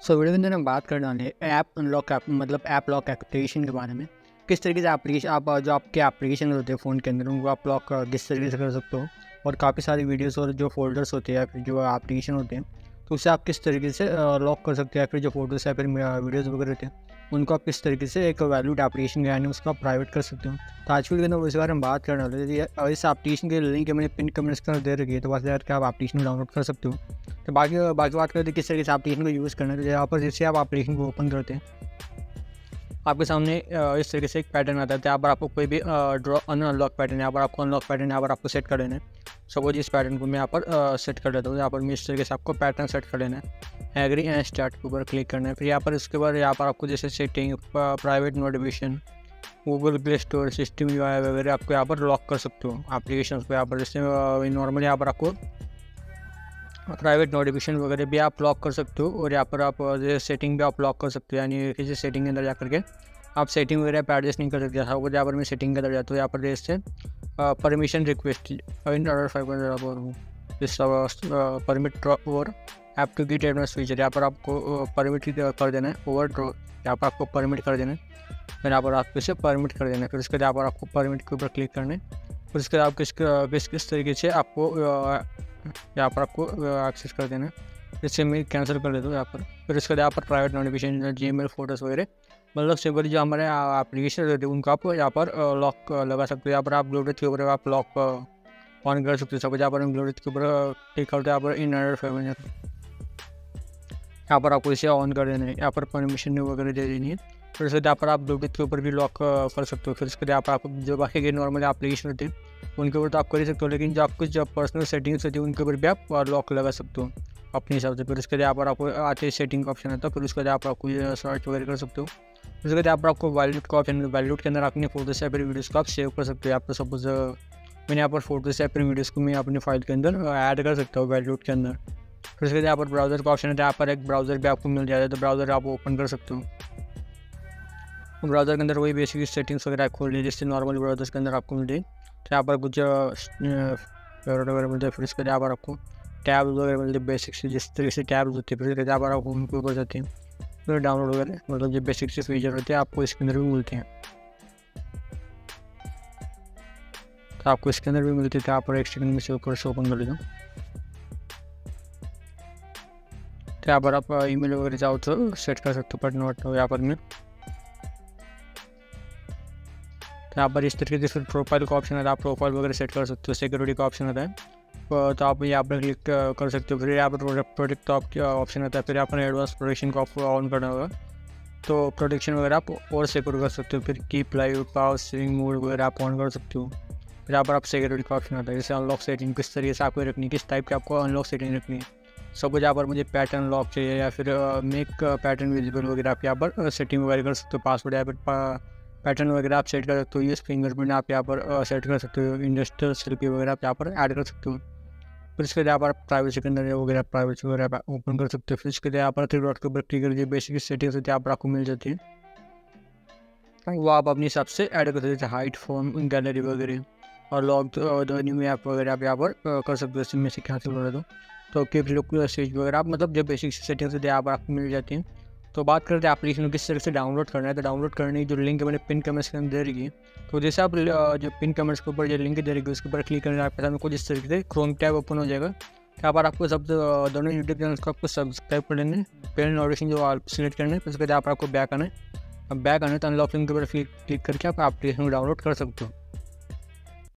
Video के अंदर हम बात करने वाले हैं ऐप अनलॉक ऐप मतलब ऐप लॉक एप्लीकेशन के बारे में। किस तरीके से एप्लीकेशन आप जो आपके एप्लीकेशन होते हैं फ़ोन के अंदर उनको आप लॉक किस तरीके से कर सकते हो, और काफ़ी सारी वीडियोस और जो फोल्डर्स होते हैं या फिर जो एप्लीकेशन होते हैं तो उससे आप किस तरीके से लॉक कर सकते हैं, या फिर जो फोटोस या फिर वीडियोज़ वगैरह होते हैं उनको आप किस तरीके से एक वैलिड एप्लीकेशन के यानी उसको आप प्राइवेट कर सकते हो। तो आज के वीडियो के अंदर इस बारे में बात करने वाले हैं। इस एप्लीकेशन के लिंक मैंने पिन कमेंट्स कर दे रखी है, तो वहाँ से जाकर आप एप्लीकेशन डाउनलोड कर सकते हो। तो बाकी बात करते हैं किस तरीके से एप्लीकेशन को यूज़ करना है। तो यहाँ पर जैसे आप एप्लीकेशन को ओपन करते हैं आपके सामने इस तरीके से एक पैटर्न आता है। यहाँ पर आपको कोई भी अनलॉक पैटर्न यहाँ पर आपको अनलॉक पैटर्न यहाँ पर आपको सेट कर लेना है। सपोज इस पैटर्न को मैं यहाँ पर सेट कर लेता हूँ। यहाँ पर मैं इस तरीके से आपको पैटर्न सेट कर लेना है। एग्री एंड स्टार्ट के ऊपर क्लिक करना है। फिर यहाँ पर इसके बाद यहाँ पर आपको जैसे setting, private notification, Google play store, system UI वगैरह आपको यहाँ पर लॉक कर सकते हो एप्लीकेशन को। यहाँ पर जैसे नॉर्मली यहाँ पर आपको प्राइवेट नोटिफिकेशन वगैरह भी आप लॉक कर सकते हो, और यहाँ पर आप सेटिंग भी आप लॉक कर सकते हो। यानी किसी सेटिंग के अंदर जा करके आप सेटिंग वगैरह पर एडजस्ट नहीं कर सकते। वो यहाँ पर मैं सेटिंग के अंदर जाता हूँ। यहाँ पर जैसे परमिशन रिक्वेस्ट परमिट और app to get advance feature, यहाँ पर आपको परमिट कर देना है। ओवर ड्रॉ यहाँ पर आपको परमिट कर देना है। फिर यहाँ पर आपको इसे परमिट कर देना है। फिर उसके बाद यहाँ पर आपको परमिट के ऊपर क्लिक करना है। फिर उसके बाद आप किस तरीके से आपको यहाँ पर आपको एक्सेस कर देना है। इससे मैं कैंसिल कर देता हूँ यहाँ पर। फिर उसके बाद यहाँ पर प्राइवेट नोटिफिकेशन, Gmail, फोटोज़ वगैरह मतलब सिंपली जो हमारे एप्लीकेशन रहते हैं उनको आप यहाँ पर लॉक लगा सकते हो। यहाँ पर आप ब्लूटूथ के ऊपर आप लॉक ऑन कर सकते हो। सब यहाँ पर हम ब्लूटूथ के ऊपर क्लिक करते हैं। यहाँ पर इनर फैमिली यहाँ पर आपको इसे ऑन कर देना है। यहाँ पर परमिशन वगैरह दे देनी है। फिर उसके बाद यहाँ पर आप ब्लूटूथ के ऊपर भी लॉक कर सकते हो। फिर उसके बाद यहाँ पर आप जो बाकी के नॉर्मल एप्लीकेशन होते हैं उनके ऊपर तो आप कर ही सकते हो, लेकिन जो आपको जो पर्सनल सेटिंग्स होती है उनके ऊपर भी आप लॉक लगा सकते हो अपने हिसाब से। फिर उसके बाद यहाँ पर आपको आते ही सेटिंग का ऑप्शन आता है। फिर उसके बाद यहाँ पर आपको सर्च वगैरह कर सकते हो। उसके बाद यहाँ पर आपको वैलिड का ऑप्शन, वैलिड के अंदर अपने फोटोज या फिर वीडियोज़ को आप सेव कर सकते हो। यहाँ पर सपोज मैंने यहाँ पर फोटोज या फिर वीडियोज़ को मैं अपनी फाइल के अंदर ऐड कर सकता हूँ वैलिड के अंदर। फिर उसके बाद यहाँ पर ब्राउज़र का ऑप्शन है। यहाँ पर एक ब्राउज़र भी आपको मिल जाता है, तो ब्राउज़र आप ओपन कर सकते हो। ब्राउज़र के अंदर वही बेसिक सेटिंग्स वगैरह खोल लीजिए जिससे नॉर्मल ब्राउज़र के अंदर आपको मिल जाए। तो यहाँ पर कुछ वगैरह मिलते हैं। फिर इसके यहाँ पर आपको टैब्स वगैरह मिलते हैं बेसिक से, जिस तरीके से टैब्स होते हैं। फिर यहाँ पर आप होम के ऊपर जाते हैं। फिर डाउनलोड वगैरह मतलब जो बेसिक से फीचर होते हैं आपको इसके अंदर भी मिलते हैं। तो आपको इसके अंदर भी मिलते थे। यहाँ पर एक सेकंड में से ऊपर से ओपन कर लेता हूँ। तो यहाँ पर आप ईमेल वगैरह जाओ तो सेट कर सकते हो, बट नॉट यहाँ पर में। तो यहाँ पर इस तरीके से फिर प्रोफाइल का ऑप्शन आता है। आप प्रोफाइल वगैरह सेट कर सकते हो। सिक्योरिटी का ऑप्शन आता है, तो आप यहाँ पर क्लिक कर सकते हो। फिर यहाँ पर प्रोटेक्ट का ऑप्शन आता है। फिर यहाँ पर एडवांस प्रोटेक्शन को आपको ऑन करना होगा, तो प्रोटेक्शन वगैरह आप और सिक्योर कर सकते हो। फिर keep live power saving mode वगैरह आप ऑन कर सकते हो। फिर यहाँ पर आप सिक्योरिटी का ऑप्शन आता है, जैसे अनलॉक सेटिंग किस तरीके से आपको रखनी है, किस टाइप की आपको अनलॉक सेटिंग रखनी है। सपोज यहाँ पर मुझे पैटर्न लॉक चाहिए या फिर मेक पैटर्न विजिबल वगैरह आप यहाँ पर सेटिंग वगैरह कर सकते हो। पासवर्ड या फिर पैटर्न वगैरह आप सेट कर सकते हो। यूएस फिंगरप्रिंट आप यहाँ पर सेट कर सकते हो। इंडस्ट्रियल सेल्फी वगैरह आप यहाँ पर ऐड कर सकते हो। फिर इसके लिए यहाँ पर प्राइवेसी के अंदर वगैरह प्राइवेसी वगैरह आप ओपन कर सकते हो। फिर इसके लिए यहाँ पर 3 डॉट के ऊपर क्लिक करके बेसिक सेटिंग्स होती है यहाँ पर आपको मिल जाती है, वो आप अपने हिसाब से ऐड कर सकते हो। हाइट, फोन, गैलरी वगैरह और लॉग न्यू ऐप वगैरह आप यहाँ पर कर सकते हो। इसमें से क्या कर दो तो कीप लुक स्टेज वगैरह आप मतलब जो बेसिक सेटिंग्स होती है यहाँ पर आपको मिल जाती हैं। तो बात करते हैं एप्लीकेशन को किस तरह से डाउनलोड करना है। तो डाउनलोड करने की जो लिंक मैंने पिन कमेंट्स के अंदर दे रही है, तो जैसे आप जो पिन कमेंट्स के ऊपर जो लिंक दे रही है उसके ऊपर क्लिक करना है, आपके सामने कुछ इस तरीके से क्रोम टैब ओपन हो जाएगा। यहाँ पर आपको सब दोनों यूट्यूब चैनल्स को आपको सब्सक्राइब कर लेना है। पेन नोटिफिकेशन जो आप सिलेक्ट करना है, फिर उसके बाद यहाँ पर आपको बैक आना है। अब बैक आना है तो अनलॉक लिंक के ऊपर क्लिक करके आप एप्लीकेशन को डाउनलोड कर सकते हो।